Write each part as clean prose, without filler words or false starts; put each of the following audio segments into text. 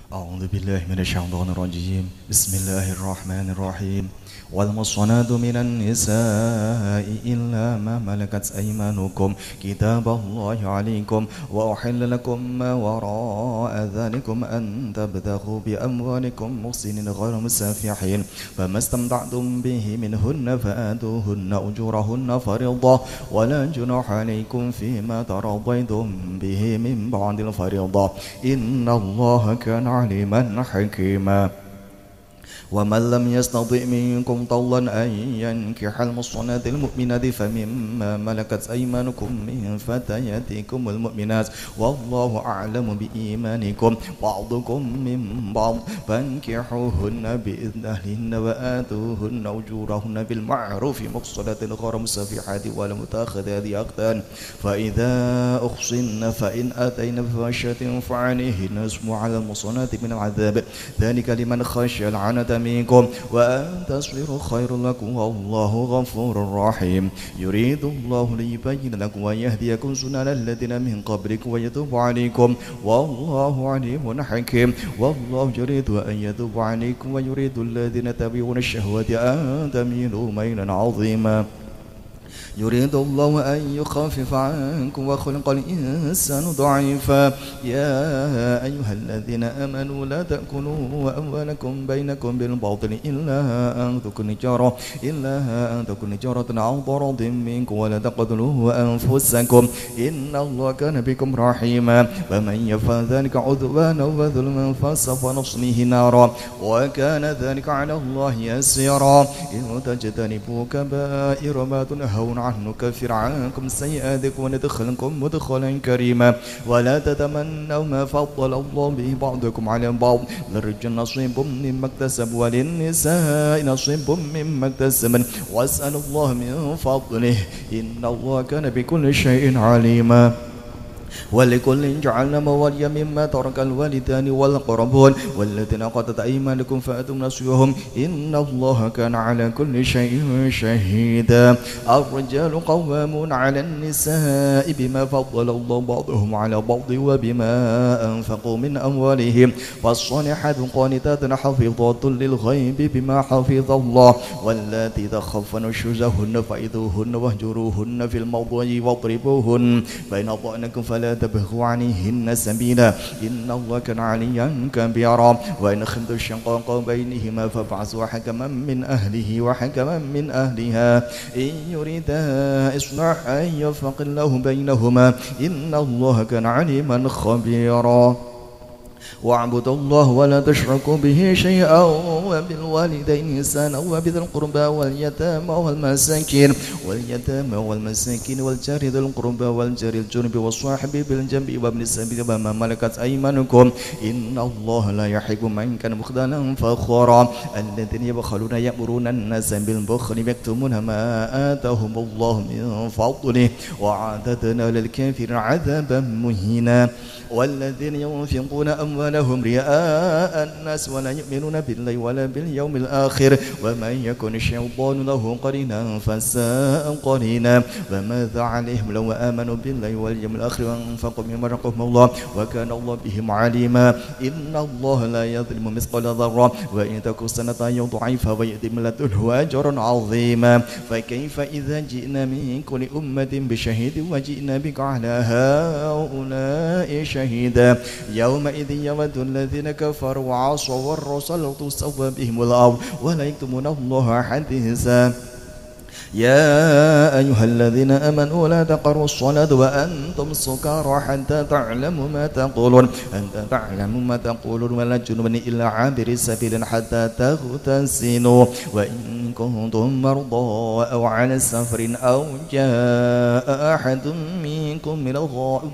أعوذ بالله من الشيطان الرجيم بسم الله الرحمن الرحيم والمحصنات من النساء إلا ما ملكت أيمانكم كتاب الله عليكم وأحل لكم ما وراء ذلكم أن تبتغوا بأموالكم محسنين غير مسافحين فما استمتعتم به منهن فآتوهن أجورهن فريضة ولا جناح عليكم فيما تراضيتم به من بعد الفريضة إن الله كان عليما حكيما ومن لم يستطع منكم طولا أن ينكح المحصنات المؤمنات فمما ملكت أيمانكم من فتياتكم المؤمنات والله أعلم بإيمانكم بعضكم من بعض فانكحوهن بإذن أهلهن وآتوهن أجورهن بالمعروف محصنات غير مسافحات ولا متخذات أخدان فإذا أحصن فإن أتين بفاحشة فعليهن نصف على المحصنات من العذاب ذلك لمن خشي العنة منكم وأن تصبروا خير لكم والله غفور رحيم يريد الله ليبين لكم ويهديكم سنن الذين من قبلكم ويتوب عليكم والله عليم حكيم والله يريد أن يتوب عليكم ويريد الذين يتبعون الشهوات أن تميلوا ميلا عظيما يريد الله أن يخفف عنكم وخلق الإنسان ضعيفا يا أيها الذين آمنوا لا تأكلوا أموالكم بينكم بالباطل إلا أن تكون تجارة عن تراض منكم ولا تقتلوا أنفسكم إن الله كان بكم رحيما ومن يفعل ذلك عدوانا وظلما فسوف نصله نارا وكان ذلك على الله يسيرا إن تجتنبوا كبائر ما تنهون عنه نكفر عنكم سيئاتكم وندخلكم مدخلا كريما ولا تتمنوا ما فضل الله به بعضكم على بعض للرجال نصيب مما اكتسب وللنساء نصيب مما اكتسبن واسألوا الله من فضله إن الله كان بكل شيء عليما ولكل جعلنا مواليا مما ترك الوالدان والقربون والذين قضت أيمانكم فأتوا نصيبهم إن الله كان على كل شيء شهيدا الرجال قوامون على النساء بما فضل الله بعضهم على بعض وبما أنفقوا من أموالهم فالصالحات قانتات حافظات للغيب بما حفظ الله واللاتي تخافون نشوزهن فإذوهن واهجروهن في الموضوع واضربوهن فإن أطعنكم فلا تبغوا عليهن سبيلا إن الله كان عليا كبيرا وإن خفتم شقاق بينهما فابعثوا حكما من أهله وحكما من أهلها إن يريدا إصلاحا يوفق الله بينهما إن الله كان عليما خبيرا واعبدوا الله ولا تشركوا به شيئا وبالوالدين إحسانا وبذي القربى واليتامى والمساكين والجار ذي القربى والجار الجنب والصاحب بالجنب وابن السبيل وما ملكت أيمانكم إن الله لا يحب من كان مختالا فخورا الذين يبخلون يأمرون الناس بالبخل يكتمون ما آتاهم الله من فضله وأعتدنا للكافرين عذابا مهينا والذين ينفقون أموالهم رئاء الناس ولا يؤمنون بالله ولا باليوم الآخر ومن يكن الشيطان له قرينا فساء قرينا وماذا عليهم لو آمنوا بالله واليوم الآخر وانفقوا مما رزقهم الله وكان الله بهم عليما إن الله لا يظلم مثقال ذرة وإن تك سنة يضاعفها ويأتي من لدنه أجرا عظيما فكيف إذا جئنا من كل أمة بشهيد وجئنا بك على هؤلاء شهيدا يومئذ يود الذين كفروا وعصوا الرسل تسوى بهم الأرض ولا يكتمون الله حديثا يا أيها الذين آمنوا لا تقربوا الصلاة وأنتم سكارى حتى تعلموا ما تقولون ولا جنبا إلا عابر سبيل حتى تغتسلوا وإن كنتم مرضى أو على سفر أو جاء أحد منكم من الغائط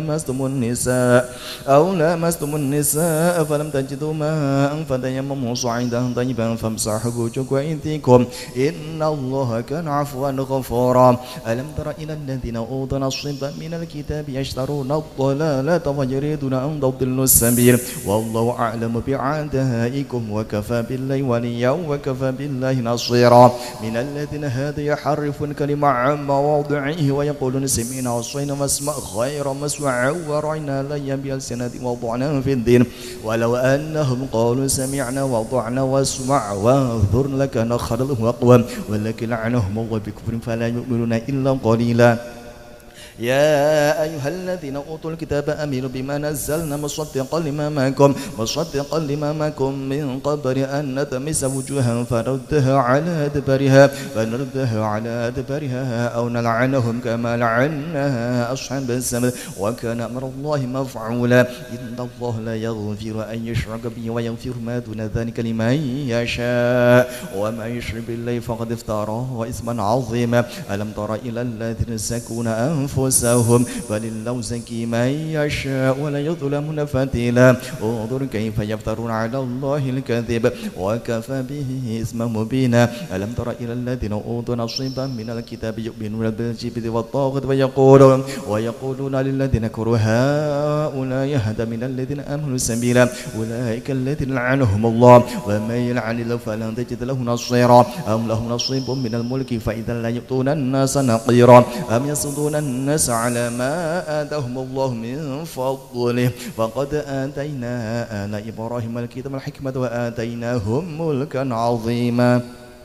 أو لامستم النساء فلم تجدوا ماء فتيمموا صعيدا طيبا فامسحوا بوجوهكم وأيديكم إن الله وكان عفوا غفورا ألم تر إلى الذين أوتوا نصيبا من الكتاب يشترون الضلالة ويريدون أن تضلوا السبيل والله أعلم بأعدائكم وكفى بالله وليا وكفى بالله نصيرا من الذين هادوا يحرفون كلمة عن مواضعه ويقولون سمعنا وعصينا واسمع غير مسمع ورأينا ليا بألسنة وضعنا في الدين ولو أنهم قالوا سمعنا وضعنا واسمع وانظر لكان خيرا لهم أقوم ولكن لعنهم الله بكفرهم فلا يؤمنون إلا قليلا يا أيها الذين أوتوا الكتاب آمنوا بما نزلنا مصدقا لما معكم من قبل أن نطمس وجوها فنردها على أدبارها أو نلعنهم كما لعنا أصحاب السبت وكان أمر الله مفعولا إن الله لا يغفر أن يشرك به ويغفر ما دون ذلك لمن يشاء وما يشرك بالله فقد افترى إثما عظيما ألم تر إلى الذين يزكون أنفسهم بل الله يزكي من يشاء ولا يظلمون فتيلا انظر كيف يفترون على الله الكذب وكفى به إثما مبينا ألم تر إلى الذين أوتوا نصيبا من الكتاب يؤمنون بالجبت والطاغوت ويقولون للذين كفروا هؤلاء يهدى من الذين آمنوا سبيلا أولئك الذين لعنهم الله ومن يلعن الله فلن تجد له نصيرا أم لهم نصيب من الملك فإذا لا يؤتون الناس نقيرا أم يصدون الناس على ما آتاهم الله من فضله فقد آتينا آل إبراهيم الكتاب والحكمة وآتيناهم ملكا عظيما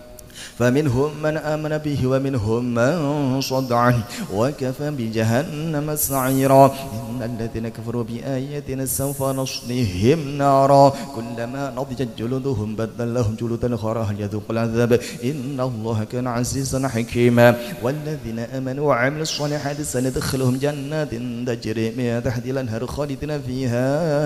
فمنهم من آمن به ومنهم من صد عنه وكفى بجهنم سعيرا إن الذين كفروا بآياتنا سوف نصليهم نارا كلما نضجت جلودهم بدلهم جلودا غيرها ليذوقوا العذاب إن الله كان عزيزا حكيما والذين آمنوا وعملوا الصالحات سندخلهم جنات تجري من تحتها الأنهار خالدين فيها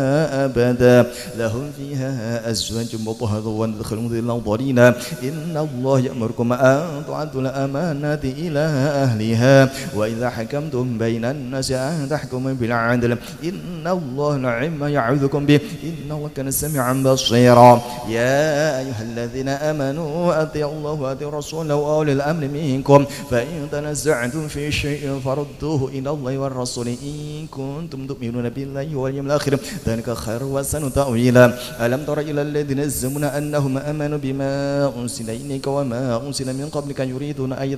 أبدا لهم فيها أزواج مطهرة وندخلهم ظلا ظليلا إن الله يأمركم أن تعدوا الأمانات إلى أهلها وإذا حكمتم بين الناس أن تحكموا بالعدل إن الله نعم ما يعظكم به إن الله كان سميعا بصيرا يا أيها الذين آمنوا أطيعوا الله وأطيعوا الرسول وأولي الأمر منكم فإن تنازعتم في شيء فردوه إلى الله والرسول إن كنتم تؤمنون بالله واليوم الآخر ذلك خير وأحسن تأويلا ألم تر إلى الذين يزعمون أنهم آمنوا بما أنزل إليك وما أنزل من قبلك يريدون أن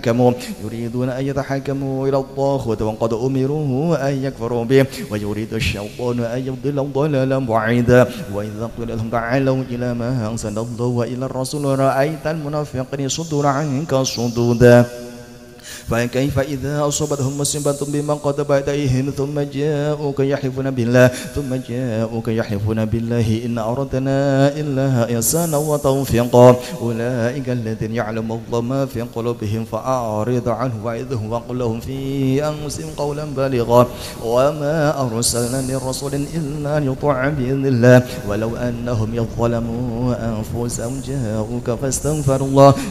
يتحكموا إلى الطاغوت وقد أمروا أن يكفروا به ويريد الشيطان أن يضلهم ضلالا بعيدا وإذا قيل لهم تعالوا إلى ما أنزل الله وإلى الرسول رأيت المنافقين يصدون عنك صدودا فكيف إذا أصابتهم مصيبة بما قدمت أيديهم ثم جاءوك يحلفون بالله إن أردنا إلا إحسانا وتوفيقا أولئك الذين يعلم الله ما في قلوبهم فأعرض عنه وعظهم وقل لهم في أنفسهم قولا بليغا وما أرسلنا من رسول إلا أن يطاع بإذن الله ولو أنهم يظلموا أنفسهم جاءوك فاستغفر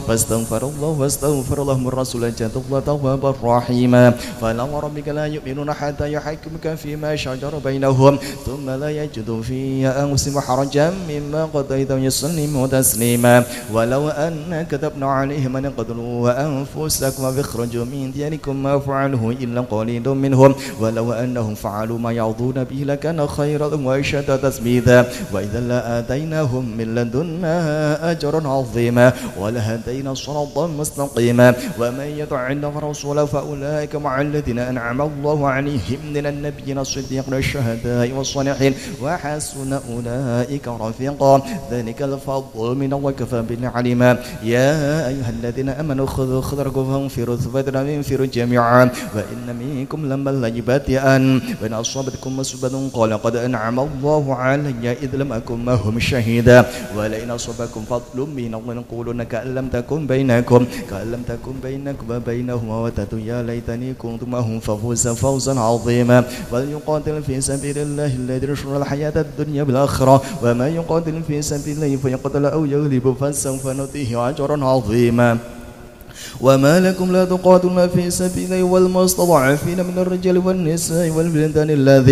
لهم الرسول جاء الله توابا رحيما فلا وربك لا يؤمنون حتى يحكمك فيما شجر بينهم ثم لا يجدوا في أنفسهم حرجا مما قضيت ويسلموا تسليما ولو أن كتبنا عليهم أن يقتلوا أنفسكم واخرجوا من دياركم ما فعلوه إلا قليل منهم ولو أنهم فعلوا ما يعظون به لكان خيرا وأشد تثبيتا وإذا لآتيناهم من لدنا أجرا عظيما ولهدينا صراطا مستقيما ومن يطع الله ورسوله فأولئك مع الذين أنعم الله عليهم من النبيين الصديقين والشهداء والصالحين وحسن أولئك رفيقا ذلك الفضل من الله وكفى بالله عليما يا أيها الذين آمنوا خذوا خذركم فانفروا ثبات انفروا جميعا وإن منكم لما ليباتئن وإن أصابتكم مصيبة قال قد أنعم الله علي إذ لم أكن معهم شهيدا ولئن أصابكم فضل من الله يقولون كأن لم تكن بينكم وبينهم مودة يا ليتني كنت معهم ففوز فوزا عظيما فليقاتل في سبيل الله الذي يشر الحياة الدنيا بالآخرة وما يقاتل في سبيل الله فيقتل أو يغلب فسوف نؤتيه أجرا عظيما وما لكم لا تقاتلون في سبيل الله والمستضعفين من الرجال والنساء والولدان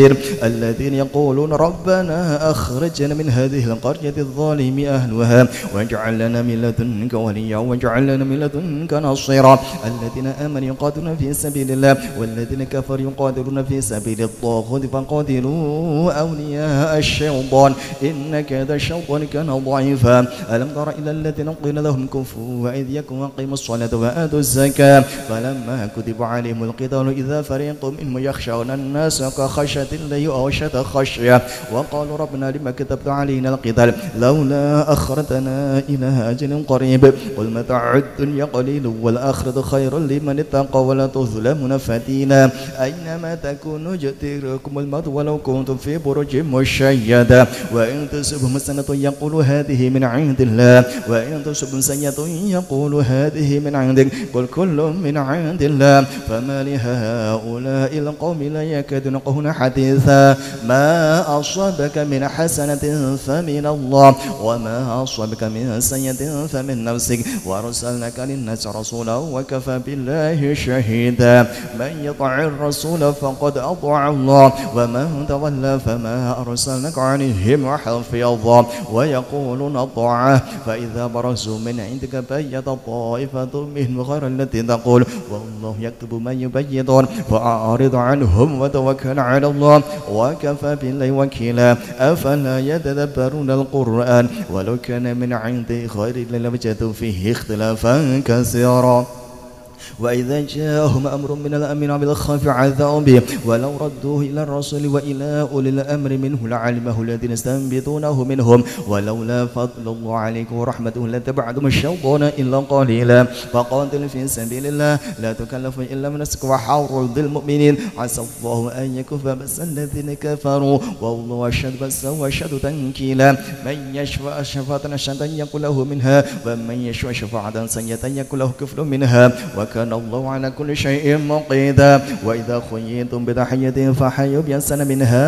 الذين يقولون ربنا أخرجنا من هذه القرية الظالم أهلها واجعل لنا من لدنك وليا واجعل لنا من لدنك نصيرا الذين آمنوا يقاتلون في سبيل الله والذين كفروا يقاتلون في سبيل الطاغوت فقاتلوا أولياء الشيطان إن كيد الشيطان كان ضعيفا ألم تر إلى الذين قيل لهم كفوا وأيديكم وأقيموا الصلاة وآتوا الزكاة فلما كتب عليهم القتال إذا فريق منهم يخشون الناس كخشية الله أو أشد خشية وقالوا ربنا لما كتبت علينا القتال لولا أخرتنا إلى أجل قريب قل متاع الدنيا قليل والآخرة خير لمن اتقى ولا تظلمون فتيلا أينما تكونوا يأتيكم الموت ولو كنتم في برج مشيدة وإن تصبهم حسنة يقولوا هذه من عند الله وإن تصبهم سيئة يقولوا هذه من عندك قل كل من عند الله فما لهؤلاء القوم لا يكادون يفقهون حديثا ما أصابك من حسنة فمن الله وما أصابك من سيئة فمن نفسك وأرسلناك للناس رسولا وكفى بالله شهيدا من يطع الرسول فقد أطاع الله ومن تولى فما أرسلناك عليهم حفيظا ويقولون طاعة فإذا برزوا من عندك بيت طائفة منهم غير التي تقول والله يكتب ما يبيتون فأعرض عنهم وتوكل على الله وكفى بالله وكيلا أفلا يتدبرون القرآن ولو كان من عند غير الله لوجدوا فيه اختلافا كثيرا وإذا جاءهم أمر من الأمن بالخوف عذابوا به ولو ردوه إلى الرسول وإلى أولي الأمر منه لعلمه الذين يستنبطونه منهم ولولا فضل الله عليكم ورحمته لتبعتم الشيطان إلا قليلا فقاتل في سبيل الله لا تكلف إلا من نفسك وحرض المؤمنين عسى الله أن يكف بأس الذين كفروا والله أشد بأسا وأشد تنكيلا من يشفع شفاعة حسنة يكن له منها ومن يشفع شفاعة سيئة يكن له كفل منها وكان الله على كل شيء مقيتا وإذا خيتم بتحية فحيوا بأحسن منها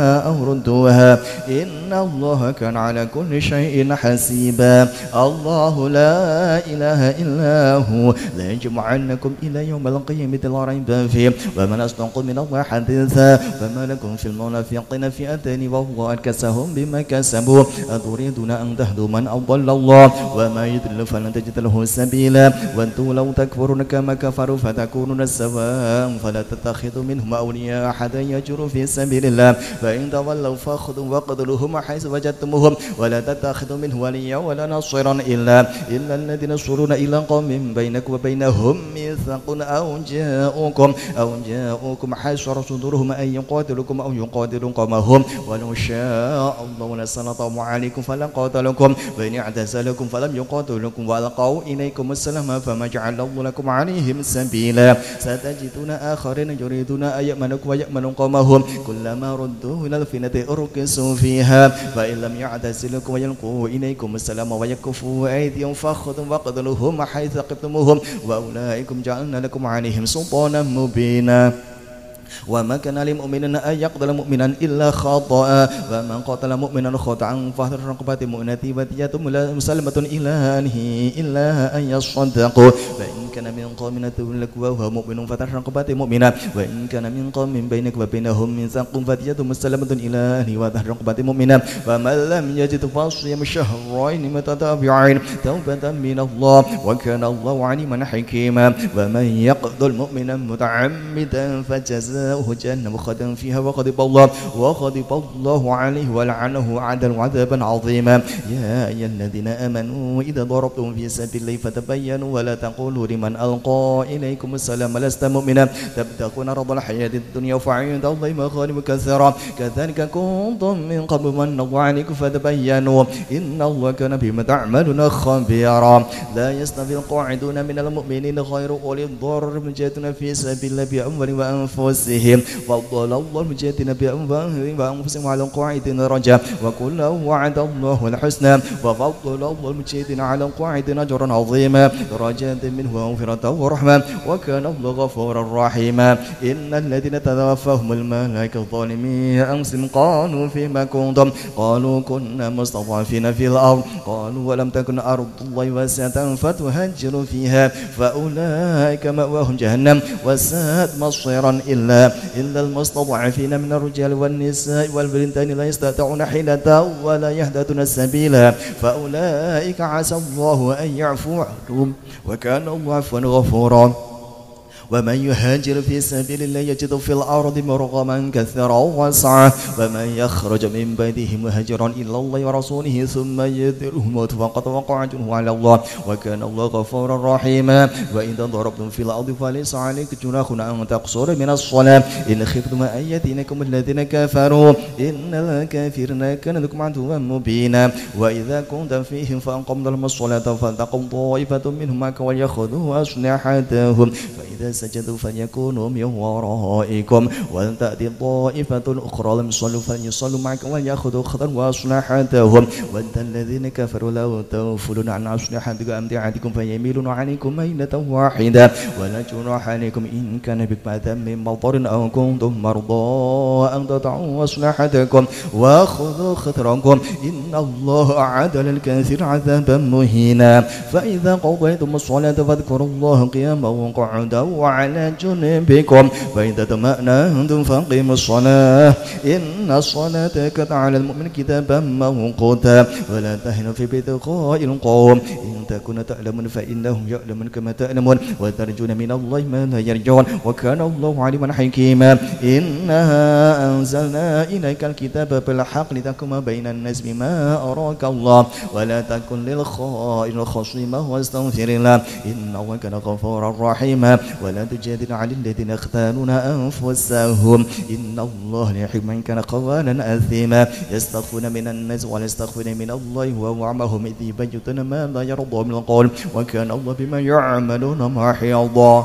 أو ردوها إن الله كان على كل شيء حسيبا الله لا إله إلا هو لا يجمعنكم إلى يوم القيامة لا ريب فيه ومن أصدق من الله حديثا فما لكم في المنافقين فئتين والله أركسهم بما كسبوا أتريدون أن تهدوا من أضل الله وما يضل فلن تجد له سبيلا وأنتم لو تكفرون كما كفروا فتكونون سواء فلا تتخذوا منهم أولياء أحدا يجروا في سبيل الله فإن تولوا فخذوا وقتلوهم حيث وجدتموهم ولا تتخذوا منه وليا ولا نصيرا إلا الذين يصلون إلى قوم بينكم وبينهم ميثاق أو جاءوكم حيث صدورهم أن يقاتلوكم أو يقاتلوا قومهم ولو شاء الله لسلطهم عليكم فلقاتلوكم وإن اعتزلكم فلم يقاتلوكم وألقوا إليكم السلام فما جعل الله لكم عليهم سبيلا ستجدون آخرين يريدون أن يأمنكم ويأمنوا قومهم كلما ردوا إلى الفتنة أركسوا فيها فإن لم يعتزلكم ويلقوا إليكم السلام ويكفوا أيديهم فخذوا وقتلوهم حيث ثقفتموهم وأولئكم جعلنا لكم عليهم سلطانا مبينا وما كان لمؤمن أن يقتل مؤمنا إلا خطأ ومن قتل مؤمنا خطأ فهل رقبة مؤنة ودية مسلمة إلى أهله إلا أن يصدقوا فإن كان من قوم لك وهو مؤمن فتح رقبة مؤمنة وإن كان من قوم بينك وبينهم ميثاق فدية مسلمة إلى أهله وفتح رقبة مؤمنة ومن لم يجد فصيام شهرين متتابعين توبة من الله وكان الله عليما حكيما ومن يقتل مؤمنا متعمدا فجزاؤه جهنم خالدا فيها وغضب الله عليه ولعنه وأعد له عذابا عظيما يا أيها الذين آمنوا إذا ضربتم في سبيل الله فتبينوا ولا تقولوا لمن ألقى إليكم السلام لست مؤمنا تبتغون عرض الحياة الدنيا فعند الله مغانم كثيرة كذلك كنتم من قبل من الله عليكم فتبينوا إن الله كان بما تعملون خبيرا لا يستوي القاعدون من المؤمنين غير أولي الضرر المجاهدون في سبيل الله بأموالهم وأنفسهم أنفسهم فضل الله المجاهدين بأنفسهم على القاعدين درجة وكلا وعد الله الحسنى وفضل الله المجاهدين على القاعدين أجرا عظيما درجات منه ومغفرة ورحمة وكان الله غفورا رحيما إن الذين توفاهم الملائكة ظالمي أنفسهم قالوا فيما كنتم قالوا كنا مستضعفين في الأرض قالوا ولم تكن أرض الله واسعة فتهجروا فيها فأولئك مأواهم جهنم وساءت مصيرا إلا المستضعفين من الرجال والنساء والولدان لا يستطيعون حيلة ولا يهتدون سبيلا فأولئك عسى الله أن يعفو عنهم وكان الله عفوا غفورا ومن يهاجر في سبيل الله يجد في الأرض مرغما كثيرا وسعة ومن يخرج من بيته مهاجرا إلى الله ورسوله ثم يدره الموت فقد وقع أجره على الله وكان الله غفورا رحيما وإذا ضربتم في الأرض فليس عليكم جناح أن تقصروا من الصلاة إن خفتم أن يأتيكم الذين كفروا إن الكافرين كان لكم عدوا مبينا وإذا كنت فيهم فأقمت لهم الصلاة فلتقم طائفة منهم معك وليأخذوا أسلحتهم فإذا سجدوا فليكونوا من ورائكم ولتأتي طائفة أخرى لم يصلوا فليصلوا معك وليأخذوا خطا وأسلحتهم وأنت الذين كفروا لو تغفلون عن أسلحتكم أمتعتكم فيميلون عليكم ميلة واحدة ولا جناح عليكم إن كان بكم أذى من مطر أو كنتم مرضى أن تضعوا أسلحتكم وخذوا خطركم إن الله أعد للكافرين عذابا مهينا فإذا قضيتم الصلاة فاذكروا الله قياما وقعودا وعلى جنوبكم فإذا اطمأننتم فأقيموا الصلاة إن الصلاة كانت على المؤمن كتابا موقوتا ولا تهنوا في ابتغاء القوم إن تكونوا تعلمون فإنهم يعلمون كما تعلمون وترجون من الله ما لا يرجون وكان الله عليما حكيما إنا أنزلنا إليك الكتاب بالحق لتحكم بين الناس بما أراك الله ولا تكن للخائن خصيما واستغفر الله إنه كان غفورا رحيما ولا تجادل عن الذين يختانون أنفسهم إن الله لا يحب من كان قوانا أثيما يستخفون من الناس ولا يستخفون من الله وهو معهم إذ يبيتون ما لا يرضى من القول وكان الله بما يعملون محيطا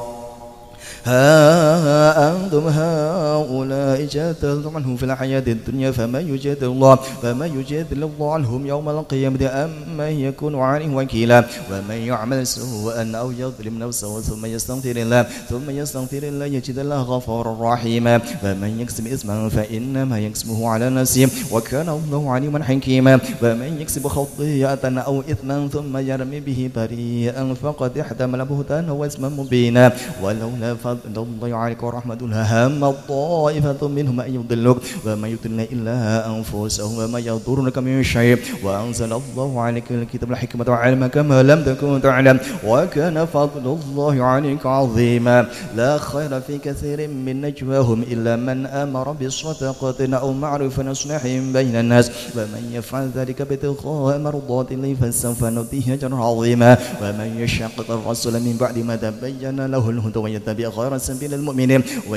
ها أنتم هؤلاء جادلتم عنهم في الحياة الدنيا فما يجادل الله عنهم يوم القيامة أم من يكون عليه وكيلا ومن يعمل سوءا أو يظلم نفسه ثم يستغفر الله يجد الله غفورا رحيما ومن يكسب إثما فإنما يكسبه على نفسه وكان الله عليما حكيما ومن يكسب خطيئة أو إثما ثم يرمي به بريئا فقد احتمل بهتانا وإثما مبينا ولولا فضل الله عليك ورحمته هم طائفة منهم أن يضلوك وما يضلون إلا أنفسهم وما يضرونك من شيء وأنزل الله عليك الكتاب والحكمة وعلما كما لم تكن تعلم وكان فضل الله عليك عظيما لا خير في كثير من نجواهم إلا من أمر بصدقة أو معروف إصلاح بين الناس ومن يفعل ذلك ابتغاء مرضات الله فسوف نؤتيه أجرا عظيما ومن يشاقق الرسول من بعد ما تبين له الهدى ويتبع غير سبيل المؤمنين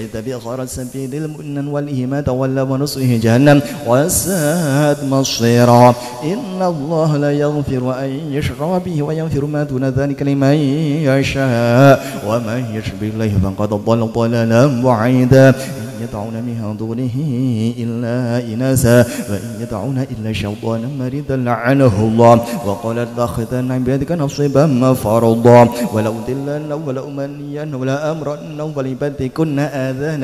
وله ما تولى ونصره جهنم وساءت مصيرا إن الله لا يغفر أن يشرك به ويغفر ما دون ذلك لمن يشاء ومن يشرك بالله فقد ضل ضلالا بعيدا يدعون من دونه إلا إناثا وإن يدعون إلا شيطانا مريدا لعنه الله وقال اتخذن عبادك نصيبا مفروضا ولأضلنهم ولأمنينهم ولأمرنهم فليبتكن آذان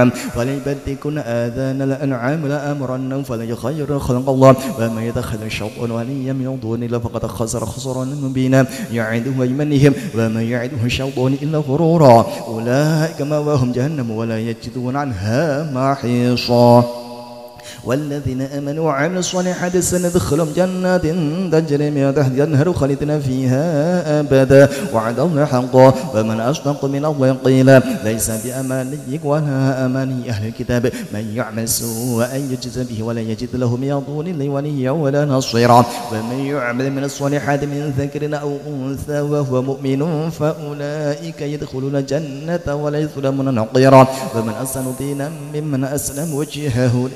الأنعام ولأمرنهم فليغيرن خلق الله ومن يتخذ الشيطان وليا من دون الله فقد خسر خسرانا مبينا يعدهم ويمنيهم ومن يعده الشيطان إلا غرورا أولئك مأواهم جهنم ولا يجدون عنها محيصا والذين آمنوا وعملوا الصالحات سندخلهم جنات تجري من تحتها الأنهار خالدين فيها أبدا وعد الله حقا ومن أصدق من الله قيلا ليس بأمانيك ولا أماني أهل الكتاب من يعمل سوءا يجزى به ولا يجد له من دون الله وليا ولا نصيرا ومن يعمل من الصالحات من ذكر أو أنثى وهو مؤمن فأولئك يدخلون الجنة ولا يظلمون نقيرا ومن أحسن دينا ممن أسلم وجهه لله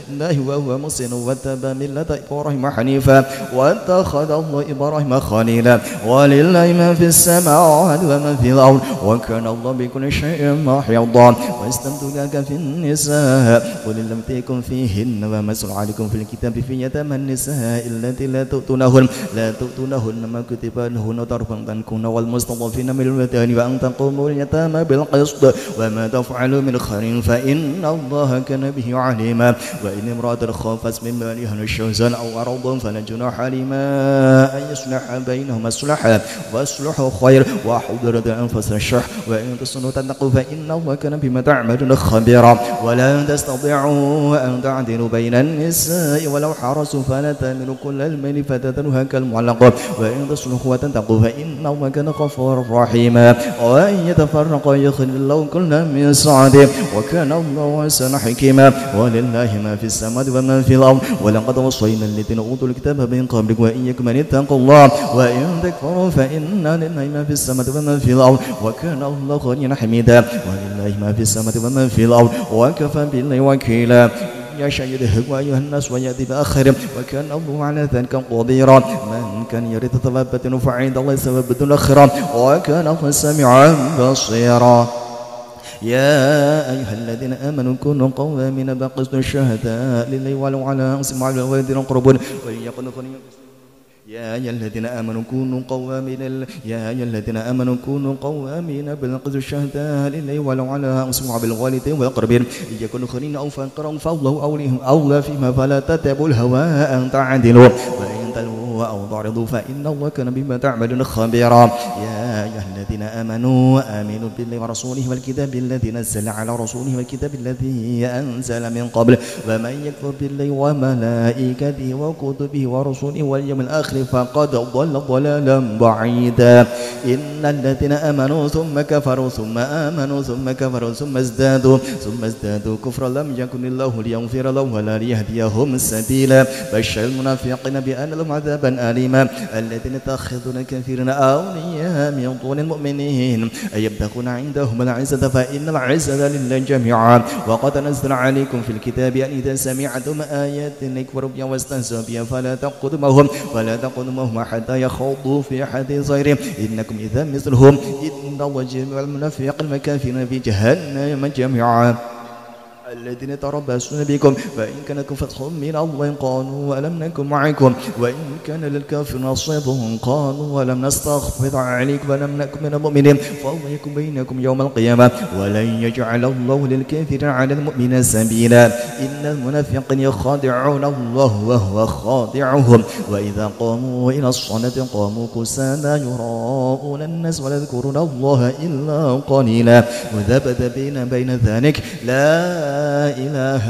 وهو محسن واتبع ملة إبراهيم حنيفا واتخذ الله إبراهيم خليلا ولله ما في السماوات وما في الأرض وكان الله بكل شيء محيطا واستمتعك في النساء قل لم تكن فيهن ومسل عليكم في الكتاب في يتامى النساء التي لا تؤتونهن ما كتب لهن طرفا تنكون والمستضعفين من الولدان وأن تقوموا اليتامى بالقسط وما تفعلوا من خير فإن الله كان به عليما وإن امرأة خافت من مالها نشوزا أو عرضا فلا جناح عليهما أن يصلح بينهما صلحا واصلحوا خير وحضرت أنفس الشح وإن تصنوا تتقوا فإن الله كان بما تعملون خبيرا ولا تستطيعوا أن تعدلوا بين النساء ولو حرصوا فلا تميلوا كل الميل فتذروها كالمعلقة وإن تصلحوا وتتقوا فإن الله كان غفورا رحيما وإن يتفرقا يخرج الله كل من سعته وكان الله واسعا حكيما ولله ما في السماوات وما في الأرض ولقد وصينا الذين أوتوا الكتاب من قبلكم وإياكم أن اتقوا الله وإن تكفروا فإن لله ما في السماوات وما في الأرض وكان الله غنيا حميدا ولله ما في السماوات وما في الأرض وكفى بالله وكيلا يا شهيده أيها الناس ويأتي بآخرهم وكان الله على ذلك قديرا من كان يريد ثوابة فعند الله ثوابة الآخرة وكان الله سميعا بصيرا يا أيها الذين آمنوا كونوا قوامين بالقسط شهداء لله ولو على أنفسكم وعلى الوالدين الأقربين وليكن غنيا يا أيها الذين آمنوا كونوا قوامين بالقسط شهداء لله ولو على أنفسكم وعلى الوالدين والأقربين إن يكونوا غنيا أو فقيرا فالله أولى فيما فلا تتبعوا الهوى أن تعدلوا وإن تلووا أو تعرضوا فإن الله كان بما تعملون خبيرا يا أيها الذين آمنوا بالله ورسوله والكتاب الذي نزل على رسوله والكتاب الذي أنزل من قبل ومن يكفر بالله وملائكته وكتبه ورسوله واليوم الآخر فقد ضل ضلالا بعيدا إن الذين آمنوا ثم كفروا ثم آمنوا ثم كفروا ثم ازدادوا كفرا لم يكن الله ليغفر لهم ولا ليهديهم سبيلا بشر المنافقين بأن لهم عذابا أليما الذين يتخذون كثيرا أولياء من دون المؤمنين أيبتغون عندهم العزة فإن العزة لله جميعا وقد نزل عليكم في الكتاب أن إذا سمعتم آيات يكفر بها واستهزئوا بها فلا تقدمهم حتى يخوضوا في حديث غيره إنكم إذا مثلهم إن الله جميع المنافقين والكافرين في جهنم جميعا الذين تربصون بكم فإن كان لكم فتح من الله قالوا ولم نكن معكم وإن كان للكافرين نصيب قالوا ولم نستخفض عليكم ولم نكن من المؤمنين فالله يكون بينكم يوم القيامة ولن يجعل الله للكافرين على المؤمنين سبيلا إن المنافقين يخادعون الله وهو خادعهم وإذا قاموا إلى الصلاة قاموا كسالى يراءون الناس ولا يذكرون الله إلا قليلا مذبذبين بين ذلك لا إله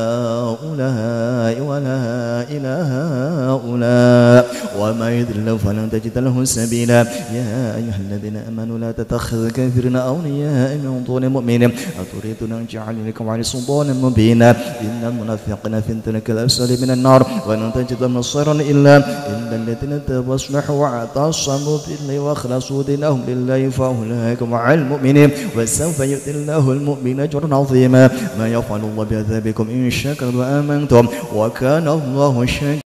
هؤلاء ولا إله هؤلاء وما يضل فلن تجد له سبيلا يا أيها الذين آمنوا لا تتخذوا الكافرين أولياء من دون المؤمنين أتريدون أن تجعلوا لكم على سلطانا مبينا إن المنافقين في الدرك الأسفل من النار ولن تجد لهم نصيرا إلا الذين تابوا واصلحوا واعتصموا بالله وأخلصوا دينهم لله فأولئك مع المؤمنين وسوف يؤتي الله المؤمنين أجرا عظيما ما يفعل الله بعذابكم إن شكرتم وآمنتم وكان الله شاكرا